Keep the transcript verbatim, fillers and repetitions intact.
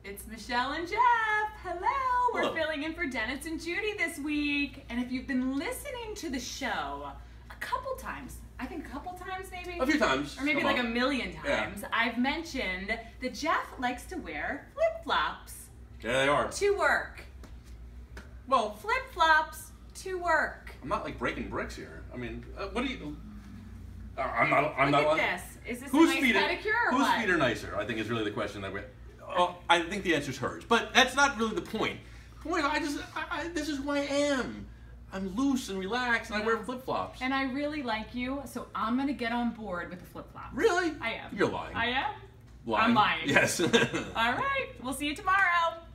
It's Michelle and Jeff. Hello. We're Hello. filling in for Dennis and Judy this week. And if you've been listening to the show a couple times, I think a couple times maybe? A few times. Or maybe Come like on. a million times, Yeah. I've mentioned that Jeff likes to wear flip-flops There they are. to work. Well, Flip-flops to work. I'm not like breaking bricks here. I mean, uh, what do you? Uh, I'm not. I'm Look not. at this. Is this Whose a nice feet are, pedicure or whose what? feet are nicer? I think is really the question that we. Uh, I think the answer is hers, but that's not really the point. The point. I just. I, I, this is who I am. I'm loose and relaxed, and I wear flip flops. And I really like you, so I'm going to get on board with the flip-flops. Really? I am. You're lying. I am? Lying. I'm lying. Yes. All right. We'll see you tomorrow.